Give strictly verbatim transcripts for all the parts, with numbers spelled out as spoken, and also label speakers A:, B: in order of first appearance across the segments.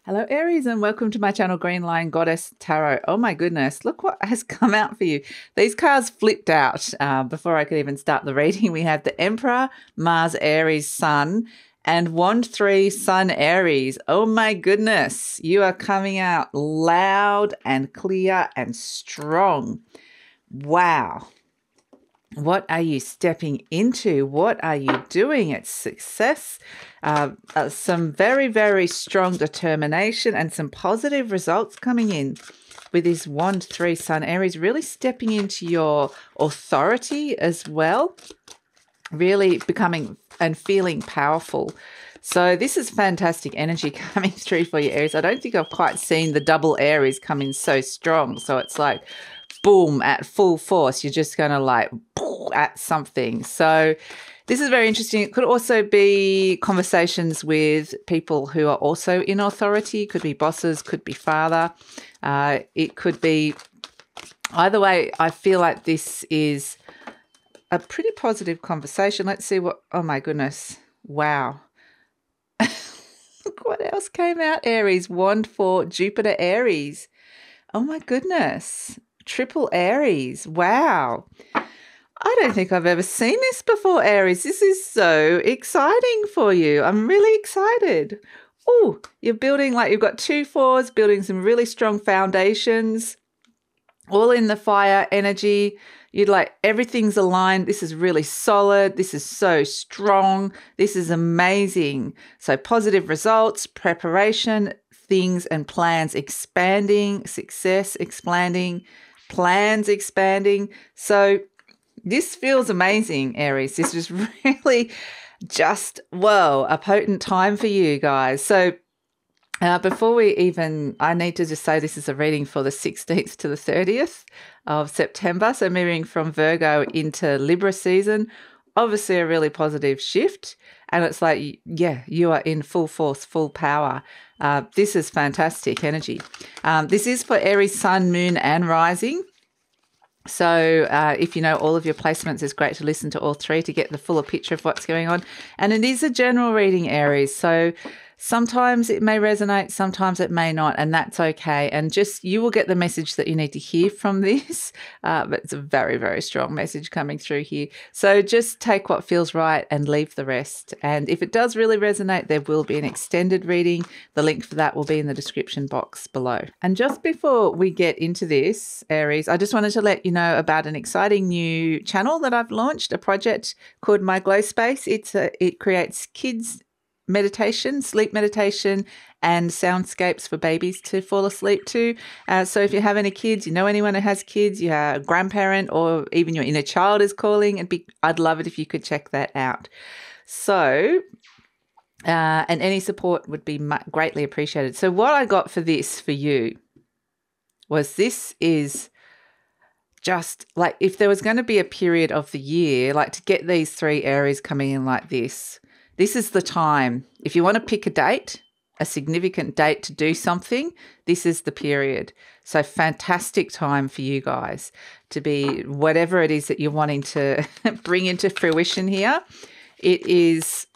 A: Hello Aries and welcome to my channel GreenLion Goddess Tarot. Oh my goodness, look what has come out for you. These cards flipped out uh, before I could even start the reading. We have the Emperor, Mars, Aries, Sun, and Wand three, Sun, Aries. Oh my goodness, you are coming out loud and clear and strong. Wow. What are you stepping into? What are you doing? It's success, uh, uh, some very, very strong determination and some positive results coming in with this Wand three Sun Aries, really stepping into your authority as well, really becoming and feeling powerful. So this is fantastic energy coming through for you, Aries. I don't think I've quite seen the double Aries come in so strong. So it's like, boom, at full force. You're just going to like at something. So this is very interesting. It could also be conversations with people who are also in authority. Could be bosses, could be father. Uh, it could be either way. I feel like this is a pretty positive conversation. Let's see what, oh my goodness. Wow. Look what else came out, Aries. Wand for Jupiter, Aries. Oh my goodness. Triple Aries. Wow. I don't think I've ever seen this before, Aries. This is so exciting for you. I'm really excited. Oh, you're building, like you've got two fours, building some really strong foundations, all in the fire energy. You'd like everything's aligned. This is really solid. This is so strong. This is amazing. So positive results, preparation, things and plans expanding, success expanding, plans expanding. So this feels amazing, Aries. This is really just, whoa, a potent time for you guys. So uh, before we even, I need to just say this is a reading for the sixteenth to the thirtieth of September. So moving from Virgo into Libra season, obviously a really positive shift. And it's like, yeah, you are in full force, full power. Uh, this is fantastic energy. Um, this is for Aries, Sun, Moon, and Rising. So uh, if you know all of your placements, it's great to listen to all three to get the fuller picture of what's going on. And it is a general reading, Aries. So sometimes it may resonate, sometimes it may not, and that's okay. And just you will get the message that you need to hear from this. Uh, but it's a very, very strong message coming through here. So just take what feels right and leave the rest. And if it does really resonate, there will be an extended reading. The link for that will be in the description box below. And just before we get into this, Aries, I just wanted to let you know about an exciting new channel that I've launched, a project called My Glow Space. It's a, it creates kids meditation, sleep meditation, and soundscapes for babies to fall asleep to. Uh, so if you have any kids, you know anyone who has kids, you have a grandparent, or even your inner child is calling, it'd be, I'd love it if you could check that out. So, uh, and any support would be greatly appreciated. So what I got for this for you was this is just like if there was going to be a period of the year, like to get these three areas coming in like this, this is the time. If you want to pick a date, a significant date to do something, this is the period. So fantastic time for you guys to be whatever it is that you're wanting to bring into fruition here. It is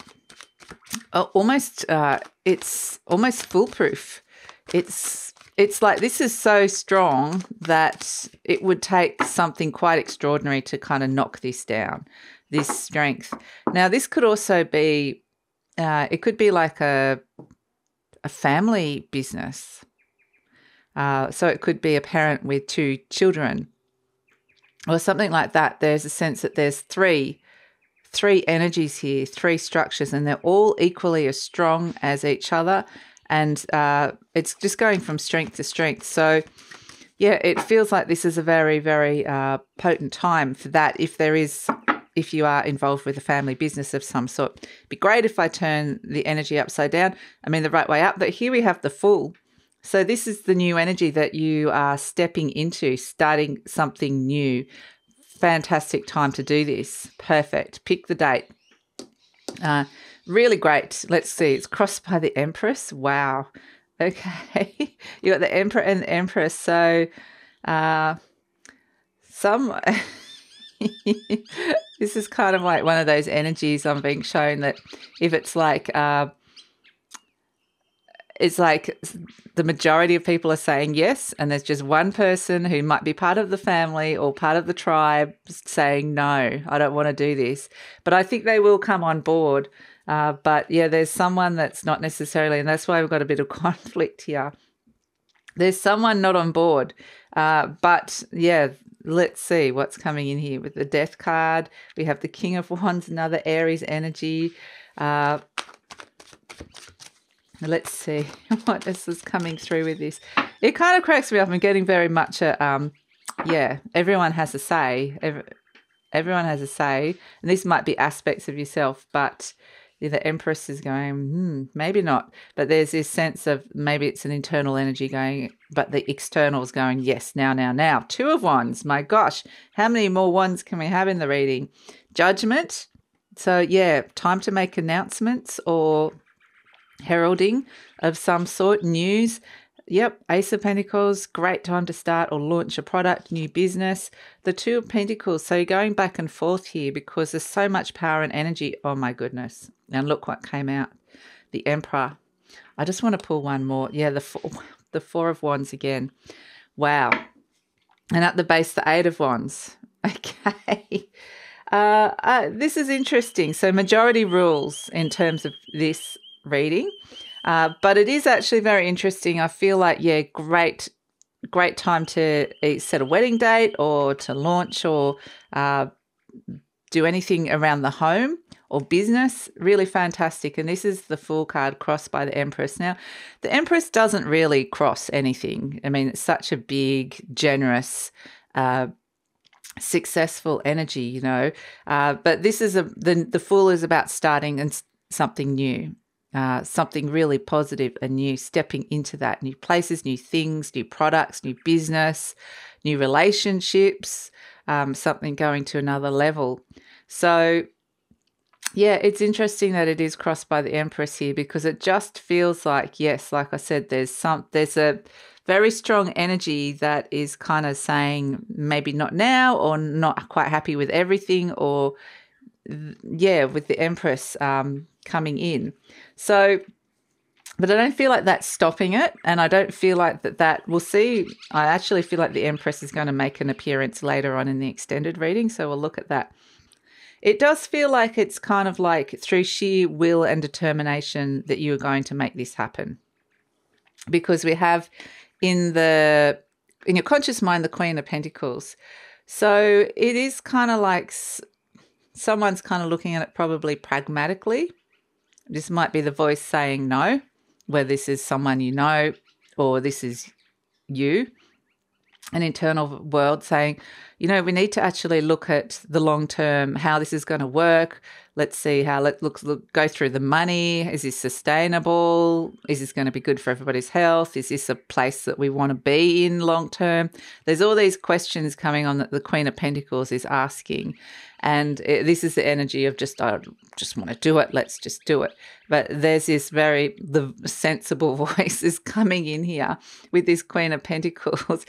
A: almost, uh, it's almost foolproof. It's, it's like this is so strong that it would take something quite extraordinary to kind of knock this down. This strength. Now, this could also be, uh, it could be like a, a family business. Uh, so it could be a parent with two children or something like that. There's a sense that there's three, three energies here, three structures, and they're all equally as strong as each other. And uh, it's just going from strength to strength. So, yeah, it feels like this is a very, very uh, potent time for that if there is... if you are involved with a family business of some sort. It'd be great if I turn the energy upside down. I mean, the right way up. But here we have the Fool. So this is the new energy that you are stepping into, starting something new. Fantastic time to do this. Perfect. Pick the date. Uh, really great. Let's see. It's crossed by the Empress. Wow. Okay. You got the Emperor and the Empress. So uh, some... This is kind of like one of those energies I'm being shown that if it's like uh, it's like the majority of people are saying yes, and there's just one person who might be part of the family or part of the tribe saying, no, I don't want to do this. But I think they will come on board. Uh, but, yeah, there's someone that's not necessarily, and that's why we've got a bit of conflict here. There's someone not on board. Uh, but, yeah, let's see what's coming in here. With the Death card, we have the King of Wands, another Aries energy. Uh Let's see what this is coming through with this. It kind of cracks me up. I'm getting very much a, um, yeah, everyone has a say. Every, everyone has a say. And this might be aspects of yourself, but the Empress is going, hmm, maybe not. But there's this sense of maybe it's an internal energy going, but the external is going, yes, now, now, now. Two of Wands. My gosh, how many more wands can we have in the reading? Judgment. So, yeah, time to make announcements or heralding of some sort, news. Yep, Ace of Pentacles, great time to start or launch a product, new business. The Two of Pentacles, so you're going back and forth here because there's so much power and energy. Oh my goodness. And look what came out. The Emperor. I just want to pull one more. Yeah, the four, the Four of Wands again. Wow. And at the base, the Eight of Wands. Okay. Uh, uh, this is interesting. So majority rules in terms of this reading, uh, but it is actually very interesting. I feel like, yeah, great, great time to set a wedding date or to launch or uh, do anything around the home or business. Really fantastic. And this is the Fool card crossed by the Empress. Now, the Empress doesn't really cross anything. I mean, it's such a big, generous, uh, successful energy, you know. Uh, but this is a the the Fool is about starting and something new. Uh, something really positive and new, stepping into that. New places, new things, new products, new business, new relationships, um, something going to another level. So, yeah, it's interesting that it is crossed by the Empress here because it just feels like, yes, like I said, there's some, there's a very strong energy that is kind of saying maybe not now or not quite happy with everything or, yeah, with the Empress um, coming in. So, but I don't feel like that's stopping it. And I don't feel like that that, we'll see. I actually feel like the Empress is going to make an appearance later on in the extended reading. So we'll look at that. It does feel like it's kind of like through sheer will and determination that you are going to make this happen. Because we have in the, in your conscious mind, the Queen of Pentacles. So it is kind of like someone's kind of looking at it probably pragmatically. This might be the voice saying no, where this is someone you know, or this is you. An internal world saying, you know, we need to actually look at the long term, how this is going to work. Let's see how, let look, look, go through the money. Is this sustainable? Is this going to be good for everybody's health? Is this a place that we want to be in long term? There's all these questions coming on that the Queen of Pentacles is asking. And it, this is the energy of just, I just want to do it. Let's just do it. But there's this very, the sensible voice is coming in here with this Queen of Pentacles.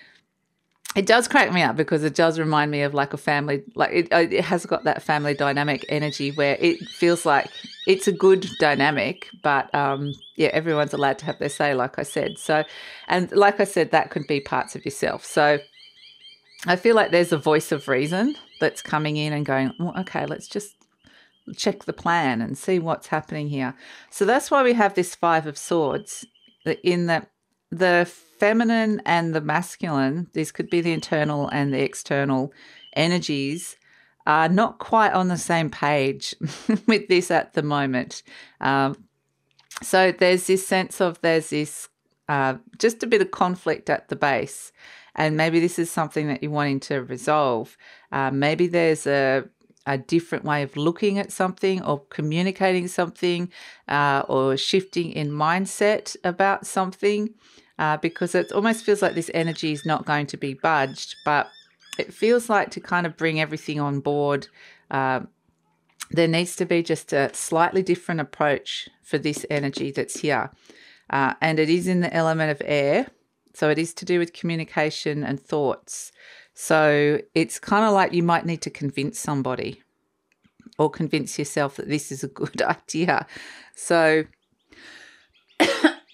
A: It does crack me up because it does remind me of like a family, like it, it has got that family dynamic energy where it feels like it's a good dynamic, but um, yeah, everyone's allowed to have their say, like I said. So, and like I said, that could be parts of yourself. So I feel like there's a voice of reason that's coming in and going, well, okay, let's just check the plan and see what's happening here. So that's why we have this Five of Swords in that the feminine and the masculine, these could be the internal and the external energies, are not quite on the same page with this at the moment. Um, so there's this sense of there's this uh, just a bit of conflict at the base. And maybe this is something that you're wanting to resolve. Uh, maybe there's a, a different way of looking at something or communicating something uh, or shifting in mindset about something. Uh, because it almost feels like this energy is not going to be budged, but it feels like to kind of bring everything on board, uh, there needs to be just a slightly different approach for this energy that's here. Uh, and it is in the element of air, so it is to do with communication and thoughts. So it's kind of like you might need to convince somebody or convince yourself that this is a good idea. So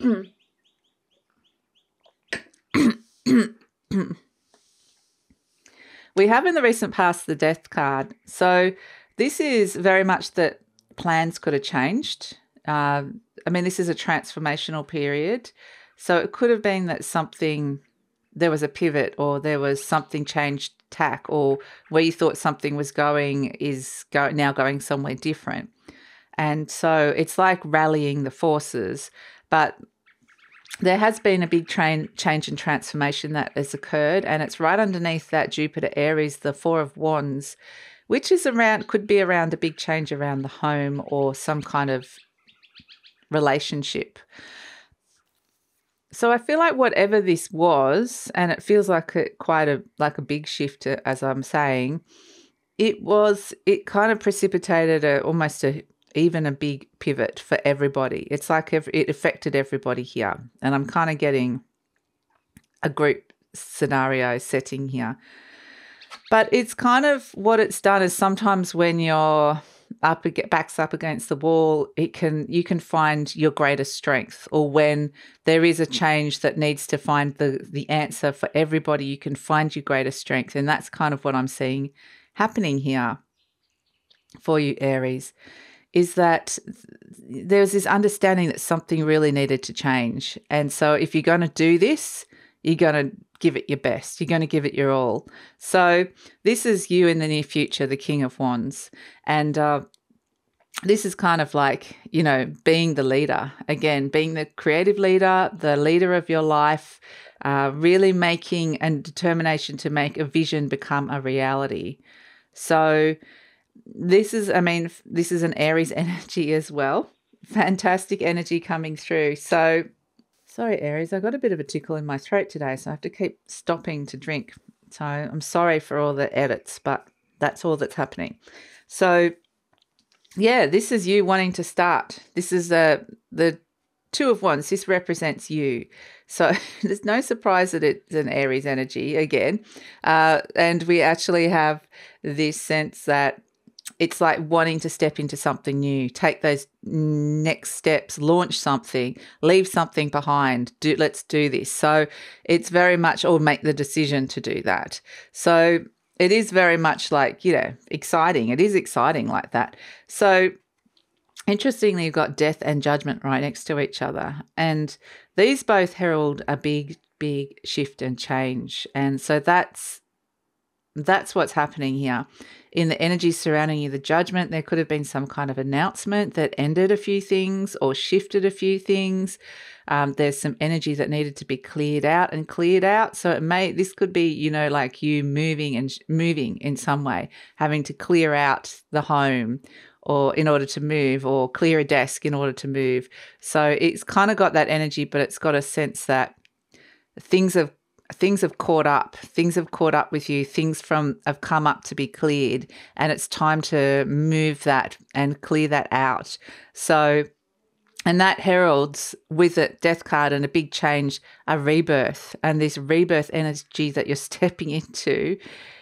A: We have in the recent past the Death card. So this is very much that plans could have changed. Uh, I mean, this is a transformational period. So it could have been that something, there was a pivot, or there was something changed tack, or where you thought something was going is go, now going somewhere different. And so it's like rallying the forces. But there has been a big train, change and transformation that has occurred, and it's right underneath that Jupiter Aries, the Four of Wands, which is around, could be around a big change around the home or some kind of relationship. So I feel like whatever this was, and it feels like a, quite a like a big shift, as I'm saying, it was, it kind of precipitated a, almost a even a big pivot for everybody. It's like every, it affected everybody here. And I'm kind of getting a group scenario setting here. But it's kind of, what it's done is sometimes when you're up, backs up against the wall, it can, you can find your greatest strength, or when there is a change that needs to find the, the answer for everybody, you can find your greatest strength. And that's kind of what I'm seeing happening here for you, Aries, is that there's this understanding that something really needed to change. And so if you're going to do this, you're going to give it your best. You're going to give it your all. So this is you in the near future, the King of Wands. And uh, this is kind of like, you know, being the leader. Again, being the creative leader, the leader of your life, uh, really making and determination to make a vision become a reality. So this is, I mean, this is an Aries energy as well. Fantastic energy coming through. So, sorry, Aries, I got a bit of a tickle in my throat today, so I have to keep stopping to drink. So I'm sorry for all the edits, but that's all that's happening. So, yeah, this is you wanting to start. This is uh, the Two of Wands. This represents you. So there's no surprise that it's an Aries energy again. Uh, and we actually have this sense that it's like wanting to step into something new, take those next steps, launch something, leave something behind. Do, let's do this. So it's very much, or make the decision to do that. So it is very much like, you know, exciting. It is exciting like that. So interestingly, you've got Death and Judgment right next to each other. And these both herald a big, big shift and change. And so that's That's what's happening here. In the energy surrounding you, the Judgment, there could have been some kind of announcement that ended a few things or shifted a few things. Um, there's some energy that needed to be cleared out and cleared out. So it may, this could be, you know, like you moving and moving in some way, having to clear out the home or in order to move, or clear a desk in order to move. So it's kind of got that energy, but it's got a sense that things have Things have caught up. Things have caught up with you. Things from have come up to be cleared, and it's time to move that and clear that out. So, and that heralds with it, Death card and a big change, a rebirth. And this rebirth energy that you're stepping into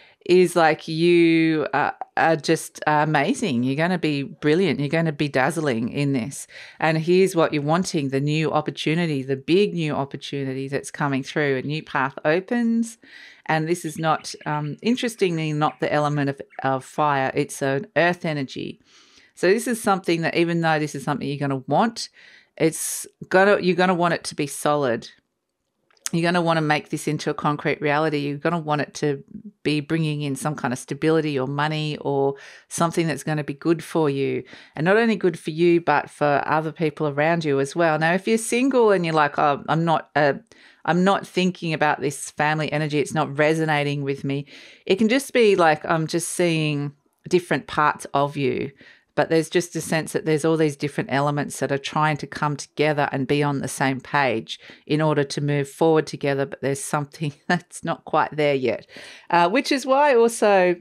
A: is like you uh, are just amazing. You're going to be brilliant. You're going to be dazzling in this. And here's what you're wanting, the new opportunity, the big new opportunity that's coming through. A new path opens. And this is not, um, interestingly, not the element of, of fire. It's an earth energy. So this is something that, even though this is something you're going to want, it's gonna, you're going to want it to be solid. You're going to want to make this into a concrete reality. You're going to want it to be bringing in some kind of stability or money or something that's going to be good for you. And not only good for you, but for other people around you as well. Now, if you're single and you're like, oh, I'm not, uh, I'm not thinking about this family energy, it's not resonating with me, it can just be like, I'm just seeing different parts of you. But there's just a sense that there's all these different elements that are trying to come together and be on the same page in order to move forward together. But there's something that's not quite there yet, uh, which is why also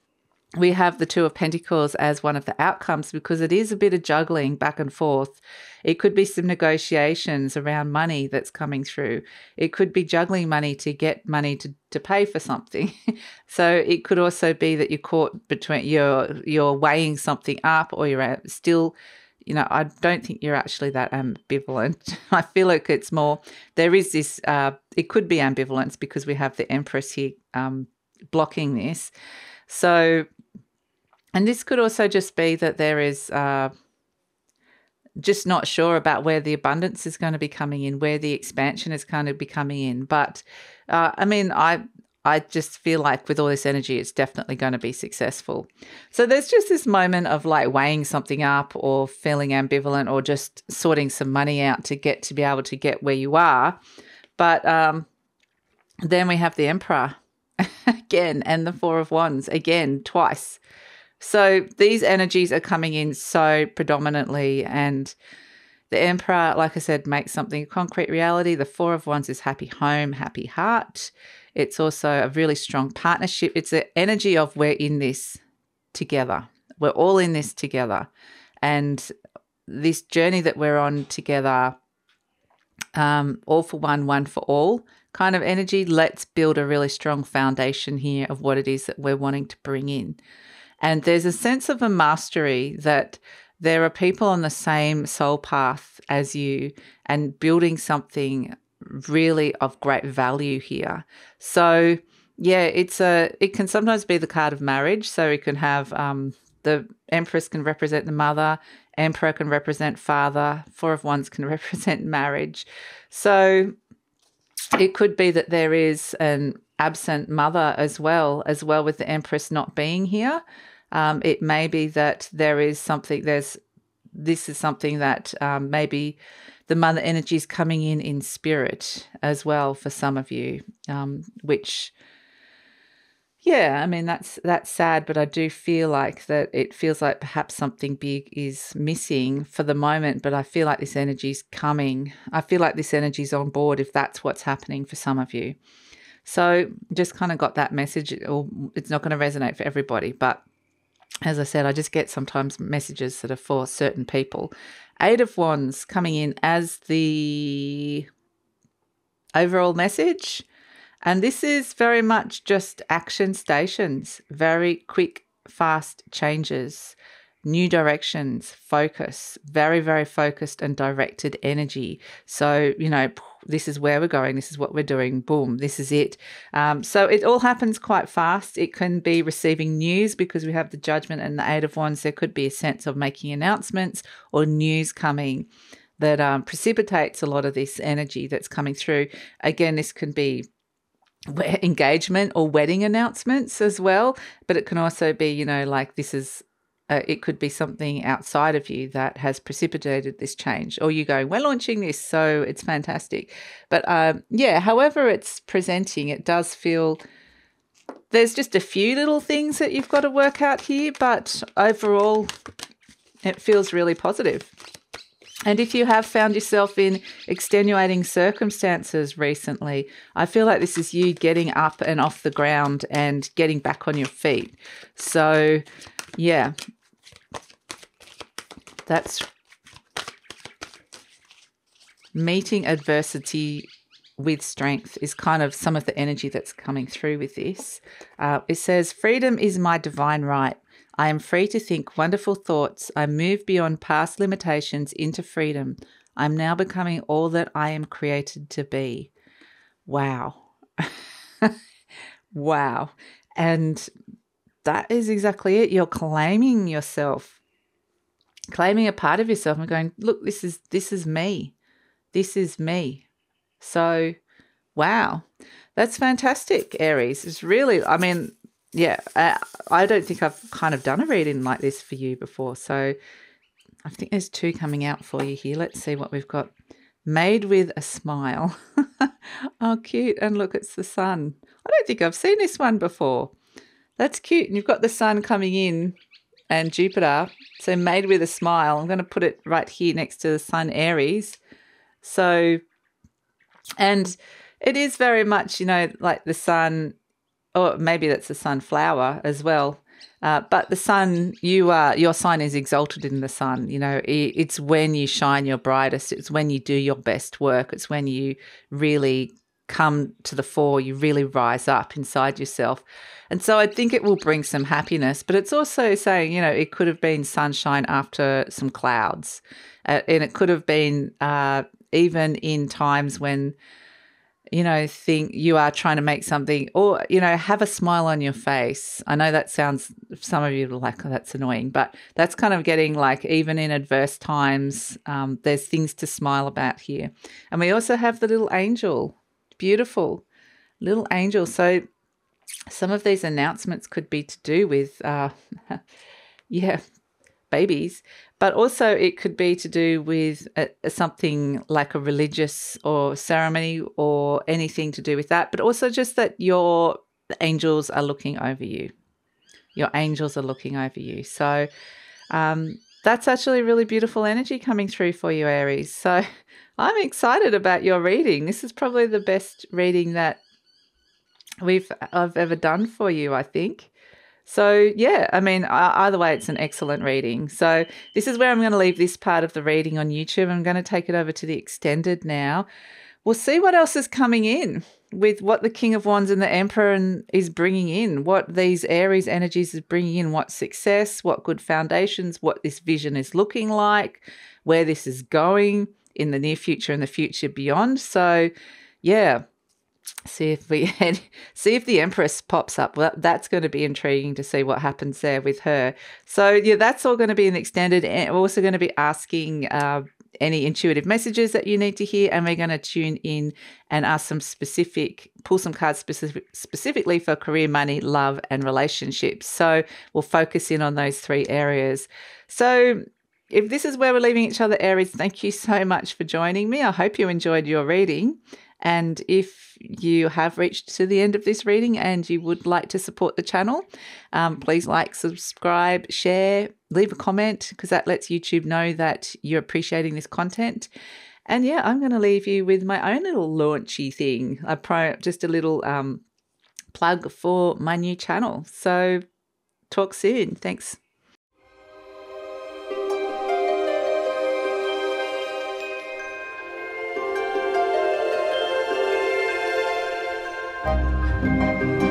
A: we have the Two of Pentacles as one of the outcomes, because it is a bit of juggling back and forth. It could be some negotiations around money that's coming through. It could be juggling money to get money to, to pay for something. So it could also be that you're caught between, you're, you're weighing something up, or you're still, you know, I don't think you're actually that ambivalent. I feel like it's more, there is this, uh, it could be ambivalence because we have the Empress here um, blocking this. So, and this could also just be that there is uh, just not sure about where the abundance is going to be coming in, where the expansion is going to be coming in. But, uh, I mean, I... I just feel like with all this energy, it's definitely going to be successful. So there's just this moment of like weighing something up or feeling ambivalent or just sorting some money out to get to be able to get where you are. But um, then we have the Emperor again and the Four of Wands again twice. So these energies are coming in so predominantly, and the Emperor, like I said, makes something a concrete reality. The Four of Wands is happy home, happy heart. It's also a really strong partnership. It's the energy of we're in this together. We're all in this together. And this journey that we're on together, um, all for one, one for all kind of energy, let's build a really strong foundation here of what it is that we're wanting to bring in. And there's a sense of a mastery that there are people on the same soul path as you and building something really of great value here. So yeah, it's a, it can sometimes be the card of marriage. So it can have, um, the Empress can represent the mother, Emperor can represent father, Four of Wands can represent marriage. So it could be that there is an absent mother as well, as well with the Empress not being here. Um, it may be that there is something, there's, this is something that um, maybe the mother energy is coming in in spirit as well for some of you, um, which, yeah, I mean, that's that's sad, but I do feel like that it feels like perhaps something big is missing for the moment, but I feel like this energy is coming. I feel like this energy is on board if that's what's happening for some of you. So just kind of got that message. Or it's not going to resonate for everybody, but as I said, I just get sometimes messages that are for certain people. Eight of Wands coming in as the overall message. And this is very much just action stations, very quick, fast changes, new directions, focus, very, very focused and directed energy. So, you know, this is where we're going. This is what we're doing. Boom, this is it. Um, so it all happens quite fast. It can be receiving news because we have the Judgment and the Eight of Wands. There could be a sense of making announcements or news coming that um, precipitates a lot of this energy that's coming through. Again, this can be engagement or wedding announcements as well, but it can also be, you know, like this is, uh, it could be something outside of you that has precipitated this change, or you going, we're launching this, so it's fantastic. But um, yeah, however it's presenting, it does feel there's just a few little things that you've got to work out here, but overall it feels really positive. And if you have found yourself in extenuating circumstances recently, I feel like this is you getting up and off the ground and getting back on your feet. So, yeah, that's meeting adversity with strength is kind of some of the energy that's coming through with this. Uh, it says, freedom is my divine right. I am free to think wonderful thoughts. I move beyond past limitations into freedom. I'm now becoming all that I am created to be. Wow. Wow. And that is exactly it. You're claiming yourself, claiming a part of yourself and going, look, this is, this is me. This is me. So, wow. That's fantastic, Aries. It's really, I mean, yeah, uh, I don't think I've kind of done a reading like this for you before. So I think there's two coming out for you here. Let's see what we've got. Made with a smile. Oh, cute. And look, it's the sun. I don't think I've seen this one before. That's cute. And you've got the sun coming in and Jupiter. So made with a smile. I'm going to put it right here next to the sun, Aries. So, and it is very much, you know, like the sun, or maybe that's the sunflower as well. Uh, but the sun, you are, your sign is exalted in the sun. You know, it, it's when you shine your brightest. It's when you do your best work. It's when you really come to the fore. You really rise up inside yourself. And so I think it will bring some happiness, but it's also saying, you know, it could have been sunshine after some clouds. Uh, and it could have been uh, even in times when, you know, think you are trying to make something, or, you know, have a smile on your face. I know that sounds, some of you are like, oh, that's annoying, but that's kind of getting like, even in adverse times, um, there's things to smile about here. And we also have the little angel, beautiful little angel. So some of these announcements could be to do with, uh, yeah, babies, but also it could be to do with a, a something like a religious or ceremony or anything to do with that, but also just that your angels are looking over you. Your angels are looking over you. So um, that's actually really beautiful energy coming through for you, Aries. So I'm excited about your reading. This is probably the best reading that we've I've ever done for you, I think. So, yeah, I mean, either way, it's an excellent reading. So this is where I'm going to leave this part of the reading on YouTube. I'm going to take it over to the extended now. We'll see what else is coming in with what the King of Wands and the Emperor is bringing in, what these Aries energies is bringing in, what success, what good foundations, what this vision is looking like, where this is going in the near future and the future beyond. So, yeah. See if we had, see if the Empress pops up. Well, that's going to be intriguing to see what happens there with her. So yeah, that's all going to be in the extended. And we're also going to be asking uh, any intuitive messages that you need to hear, and we're going to tune in and ask some specific, pull some cards specific, specifically for career, money, love, and relationships. So we'll focus in on those three areas. So if this is where we're leaving each other, Aries, thank you so much for joining me. I hope you enjoyed your reading. And if you have reached to the end of this reading and you would like to support the channel, um, please like, subscribe, share, leave a comment, because that lets YouTube know that you're appreciating this content. And yeah, I'm going to leave you with my own little launchy thing, a pro, just a little um, plug for my new channel. So talk soon. Thanks. Thank you.